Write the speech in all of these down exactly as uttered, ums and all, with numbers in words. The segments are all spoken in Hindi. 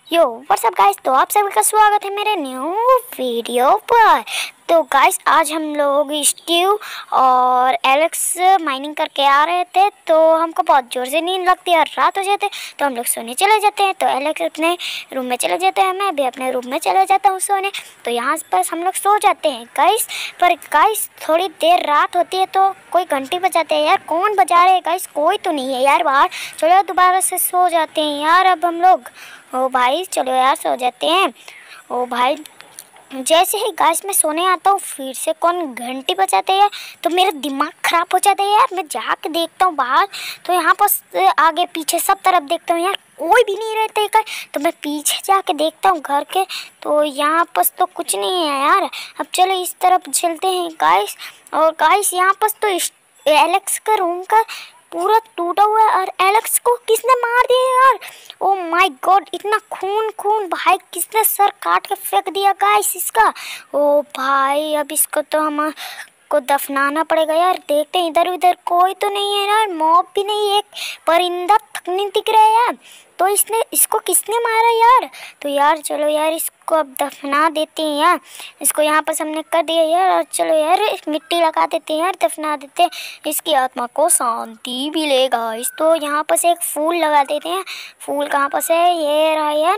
यो व्हाट्सअप गाइस, तो आप सभी का स्वागत है मेरे न्यू वीडियो पर। तो गाइस आज हम लोग स्टीव और एलेक्स माइनिंग करके आ रहे थे, तो हमको बहुत ज़ोर से नींद लगती है और रात हो जाती है तो हम लोग सोने चले जाते हैं। तो एलेक्स अपने रूम में चले जाते हैं, मैं भी अपने रूम में चले जाता हूँ सोने। तो यहाँ पर हम लोग सो जाते हैं गाइस। पर गाइस थोड़ी देर रात होती है तो कोई घंटी बजाते हैं यार। कौन बजा रहे हैं गाइस? कोई तो नहीं है यार बाहर। चलो दोबारा से सो जाते हैं यार अब हम लोग। ओ भाई चलो यार सो जाते हैं। ओ भाई जैसे ही गाइस मैं सोने आता हूँ फिर से कौन घंटी बजाते हैं तो मेरा दिमाग ख़राब हो जाता है यार। मैं जाके देखता हूँ बाहर, तो यहाँ पर आगे पीछे सब तरफ देखता हूँ यार, कोई भी नहीं रहता है। तो मैं पीछे जाके देखता हूँ घर के, तो यहाँ पर तो कुछ नहीं है यार। अब चलो इस तरफ चलते हैं गाइस। और गाइस यहाँ पर तो एलेक्स का रूम का पूरा टूटा हुआ है और एलेक्स को किसने मार दिया यार। ओ माय गॉड, इतना खून खून भाई, किसने सर काट के फेंक दिया गाइस इसका। ओ भाई अब इसको तो हम को दफनाना पड़ेगा यार। देखते हैं इधर उधर कोई तो नहीं है यार, मॉब भी नहीं, एक परिंदा तक नहीं दिख रहा है यार। तो इसने इसको किसने मारा यार? तो यार चलो यार इसको अब दफना देते हैं यार। इसको यहाँ पर हमने कर दिया यार, और चलो यार मिट्टी लगा देते हैं यार, दफना देते हैं, इसकी आत्मा को शांति भी लेगा। इस तो यहाँ पर से एक फूल लगा देते हैं। फूल कहाँ पर से? ये रहा यार,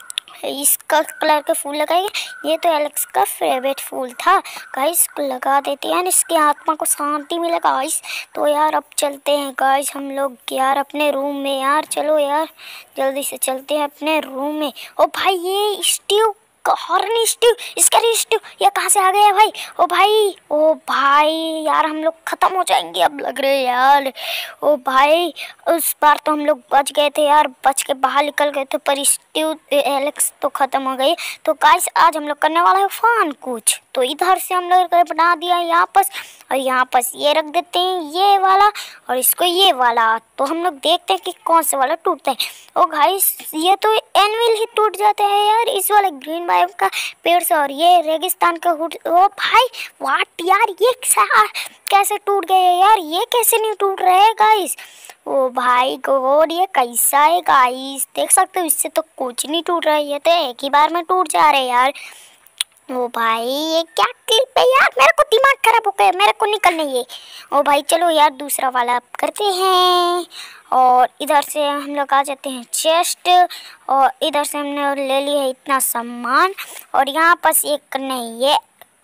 इसका कलर के फूल लगाएंगे। ये तो एलेक्स का फेवरेट फूल था गाइस, इसको लगा देते हैं, इसकी आत्मा को शांति मिलेगा गाइस। तो यार अब चलते हैं गाइस हम लोग यार अपने रूम में यार। चलो यार जल्दी से चलते हैं अपने रूम में। ओ भाई ये स्टीव हॉर्न स्टीव, इसका स्टीव ये कहाँ से आ गया भाई? ओ भाई ओ भाई यार हम लोग ख़त्म हो जाएंगे अब लग रहे यार। ओ भाई उस बार तो हम लोग बच गए थे यार, बच के बाहर निकल गए थे, पर स्टीव एलेक्स तो ख़त्म हो गई। तो गाइस आज हम लोग करने वाला है फन कुछ। तो इधर से हम लोग बना दिया यहाँ पर, और यहाँ पर ये रख देते हैं ये वाला, और इसको ये वाला। तो हम लोग देखते हैं कि कौन सा वाला टूटता है। ओ गाइस ये तो एनविल ही टूट जाते हैं यार इस वाले ग्रीन बायोम का पेड़ से, और ये रेगिस्तान का हुड। ओ भाई वाट यार, ये कैसे टूट गए यार? ये कैसे नहीं टूट रहे हैं गाइस? ओ भाई गॉड ये कैसा है गाइस? देख सकते हो इससे तो कुछ नहीं टूट रहा है, ये तो एक ही बार में टूट जा रहे हैं यार। ओ भाई ये क्या क्लिप है यार, मेरे को दिमाग खराब हो गया, मेरे को निकलना ये। ओ भाई चलो यार दूसरा वाला करते हैं। और इधर से हम लोग आ जाते हैं चेस्ट, और इधर से हमने ले लिया है इतना सामान, और यहाँ पर एक नहीं ये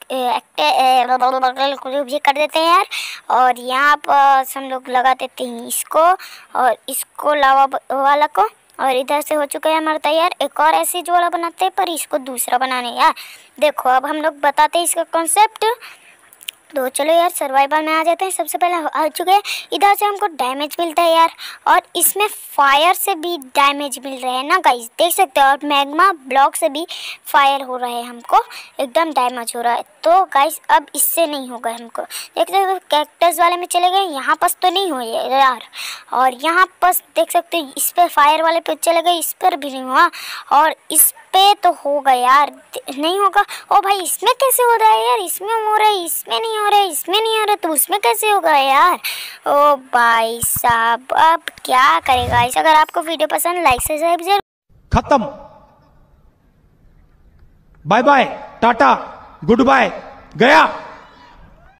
ये कर देते हैं यार। और यहाँ पर हम लोग लगा देते हैं इसको, और इसको लावा वाला को, और इधर से हो चुका है हमारा तैयार। एक और ऐसी जोड़ा बनाते हैं, पर इसको दूसरा बनाने यार। देखो अब हम लोग बताते हैं इसका कॉन्सेप्ट। तो चलो यार सर्वाइवल में आ जाते हैं। सबसे पहले आ चुके हैं, इधर से हमको डैमेज मिलता है यार, और इसमें फायर से भी डैमेज मिल रहा है ना गाइस, देख सकते हो। और मैग्मा ब्लॉक से भी फायर हो रहा है, हमको एकदम डैमेज हो रहा है। तो गाइस अब इससे नहीं होगा हमको। देख सकते हो कैक्टस वाले में चले गए, यहाँ पर तो नहीं हो यार। और यहाँ पर देख सकते हो इस पर फायर वाले पे चले गए, इस पर भी नहीं हुआ, और इस पे तो होगा यार, नहीं होगा। ओ भाई इसमें कैसे हो रहा है यार? इसमें हो रहा है, इसमें नहीं हो रहा है, इसमें नहीं हो रहा, तो उसमें कैसे होगा यार? ओ भाई साहब अब क्या करेगा इस? अगर आपको वीडियो पसंद लाइक से सब्सक्राइब। खत्म, bye bye tata goodbye, गया।